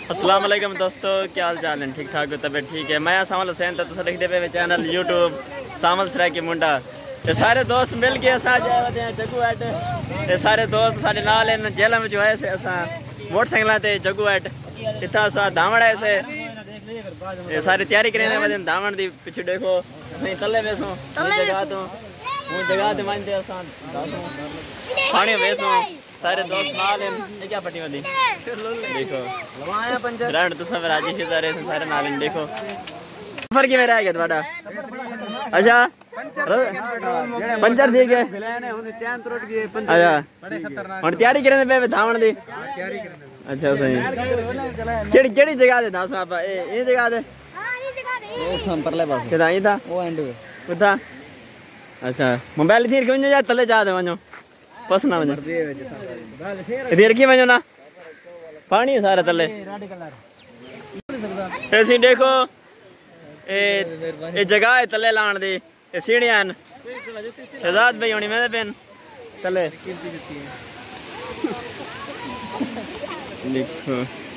अस्सलाम वालेकुम दोस्तों, क्या हाल चाल है? ठीक ठाक हो? तबीयत ठीक है? मैं सामल हुसैन तो तुम लिखते पे चैनल यूट्यूब सामल सराकी मुंडा। ये सारे दोस्त मिल के असा जाए वते हैं जग्गू एट। ये सारे दोस्त साडे नाल हैं जेल में जो है से असा मोटरसाइकिल ते जग्गू एट इतना असा धावण है से ये सारी तैयारी करें वते धावण दी। पीछे देखो नहीं तले वेसो जगह तो वो जगह ते मानते असा पानी वेसो सारे दोस्त नाल हैं। ये क्या पट्टी वाली देखो लवाया पंचर राड तो सब राजी से सारे नाल हैं। देखो सफर की में रह गया तुम्हारा? अच्छा पंचर ठीक है। अच्छा और तैयारी करने पे धावण दी। अच्छा सही केड़ी केड़ी जगह दे दास आप ये जगह दे ओ परले पास केदा ई था वो एंड उदा। अच्छा मोबाइल थी क्यों जा तले जा दे वनो पस ना वनो इधर की वनो ना पानी है सारा तले। ऐसी देखो ये जगह है तले लाण दी। ये सीढ़ियां शहजाद भाई होनी मेरे पेन तले देखो।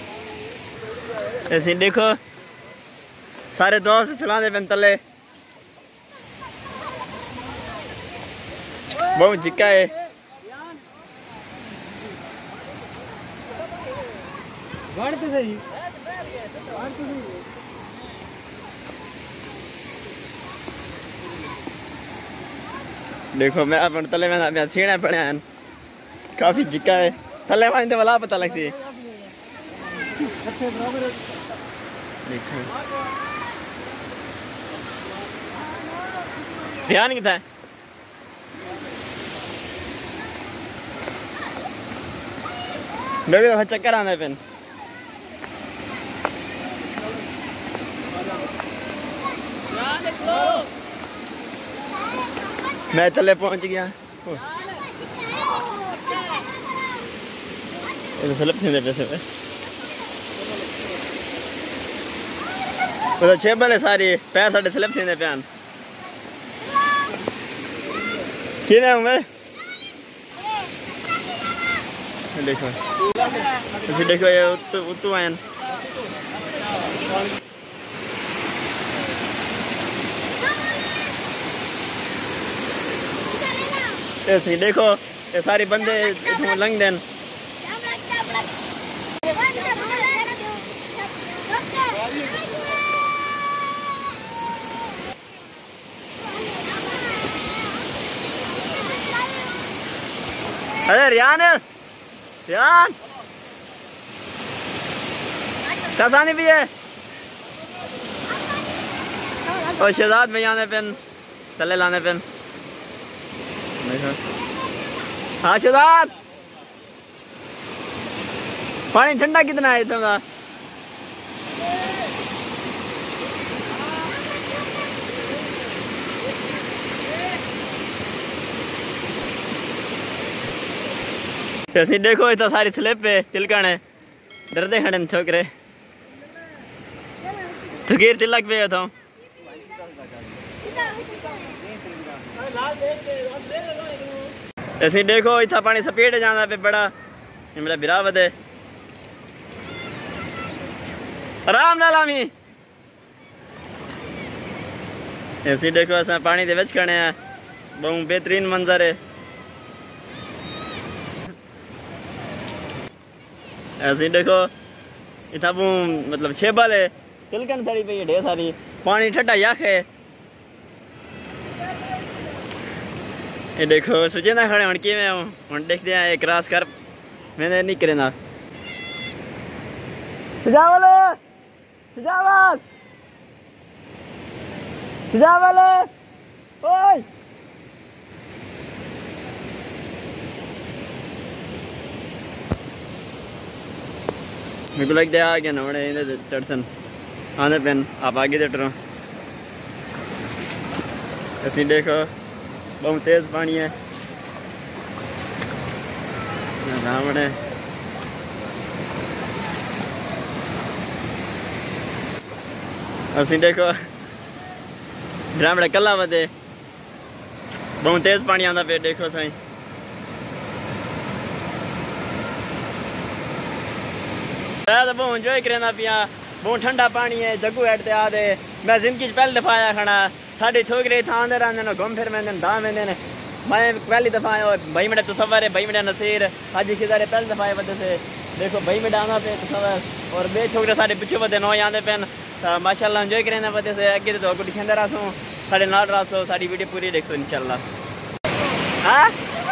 ऐसी देखो सारे दोस्त चला दे पेन तले बहुत जिक्का है। देखो मैं अपन तले में सीढ़ियां पड़े हैं काफी जिक्का है थले में तो वाला पता लगती है। देखो ध्यान कितना है देखो चक्कर आना है पेन। मैं तले पहुंच गया स्लिप थे पैसे पे तो छे बले सारी पैर साढ़े स्लिप थे प्यान कि मैं देखो ऐसे देखो ये उतु आयन ऐसे देखो ये सारी बंदे लंग देन। अरे रियान रियान कसानी भी है और शहजाद में आने पेन तले लाने पेन। हाँ शहजाद पानी ठंडा कितना है तुम्हारा? ऐसे देखो इतना सारी स्लिप पे तिलकन है डरते खड़े छोकरे थकीर तिलक पे था। ऐसे देखो इतना पानी सपेट जाना पे बड़ा मेरा बिरावत है आराम ना लामी। ऐसे देखो ऐसा पानी दे विच खड़े हैं बहुत बेहतरीन मंजर है। ऐसे देखो इतना मतलब छेबल है तिलकन थड़ी पे ढेर सारी पानी ठंडा यख है। ये देखो सोचे ना खड़े हड़के में हूँ देखते हैं क्रॉस कर मैंने नहीं करे ना सजावल सजावल सजावल ओए मेरे को लगता है आ गया ना बड़े चढ़सन आने पेन आप आगे चढ़ रहे हो। ऐसी देखो बहुत तेज पानी है रावण है। ऐसी देखो ड्रामड़ा कला बदे बहुत तेज पानी आता पे देखो सही तो बहुत इंजॉय करना पिया, बहुत ठंडा पानी है। जग्गू एड ते आदे मैं जिंदगी पहली दफा आया खड़ा, साढ़े छोकरे इतना आंदे रहते घूम फिर मेंदे दा मेंदे। मैं पहली दफा आया, भाई मेरा तस्वर है, भाई मेरा नसीर हाजी खिजारे पहली दफा आए वजह से देखो भाई मेरा आना पे तस्वर और बे छोकरे साढ़े पिछे वजह नौ आते पेन। माशाल्लाह इंजॉय करें वजह से अगे तो कुछ खेंदे रहो, साढ़े नाल रहो, साड़ी वीडियो पूरी देखो इंशाल्लाह। हाँ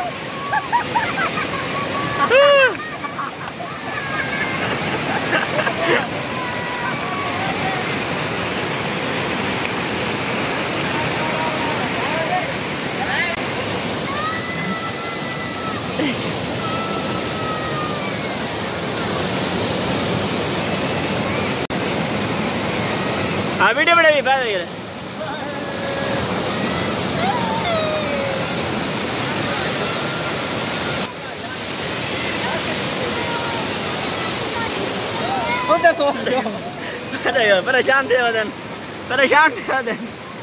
हाँ वीडियो बड़े भी बात है। परेशान थे वदन, परेशान थे वदन।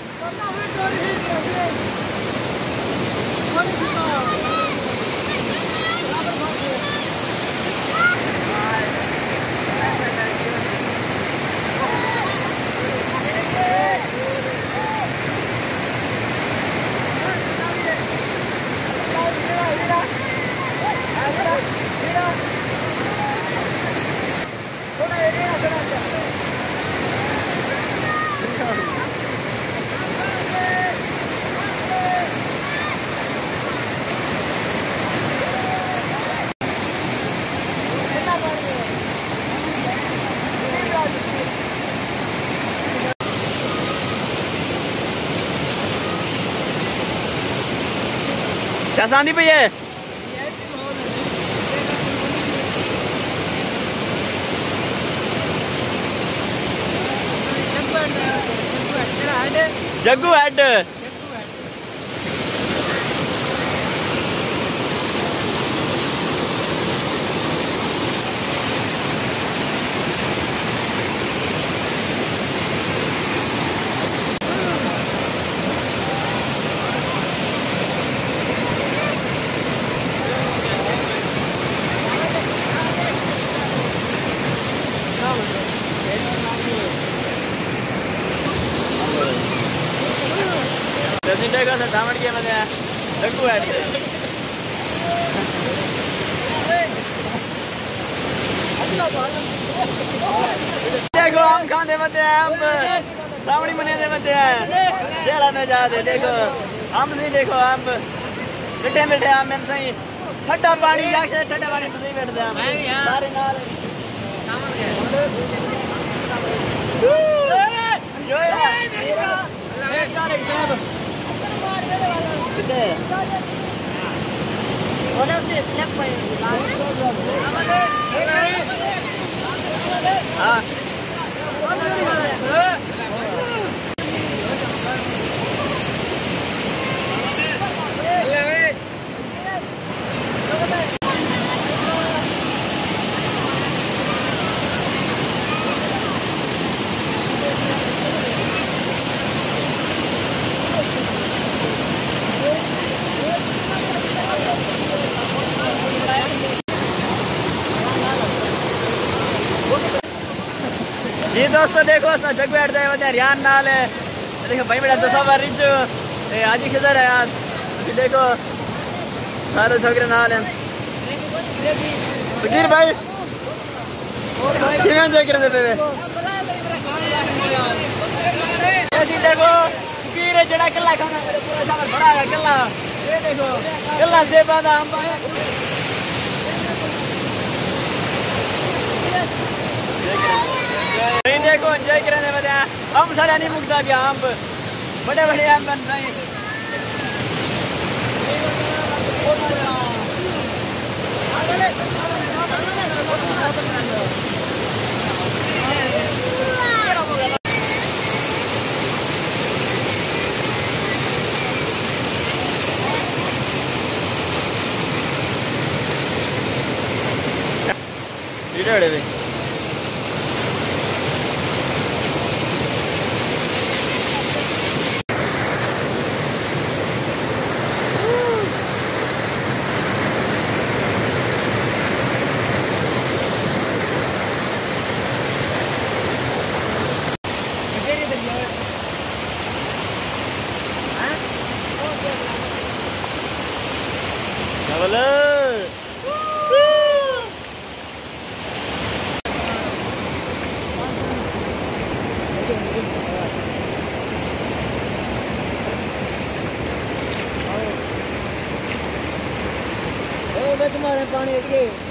क्या सांदी पे है? जग्गू हेड दामन के मजे जग्गू है। देखो हम खाने बते हैं, हम सावड़ी मने दे बते हैं, जेला में जा दे। देखो हम नहीं, देखो हम मिठे मिठे आम में सही ठंडा पानी जाके ठंडा पानी में नहीं बैठते हम सारे नाल जो हाँ जी दोस्तों देखो जग बैठ जाए हरियाण नाल है। देखो भाई मेरा तस्वर रिच हाजी खिजर है यार। देखो सारे छोकरे नाल है। फकीर भाई किवें एंजॉय करदे पे देखो फकीर जड़ा कल्ला खाना मेरे पूरा सामने बड़ा है कल्ला। ये देखो कल्ला सेबा दा आम देखो एंजॉय करने वाले हम साढ़ा नहीं मुकता भी आम बड़े बड़े आम बन रहे हैं। बोलो तुम्हारे पानी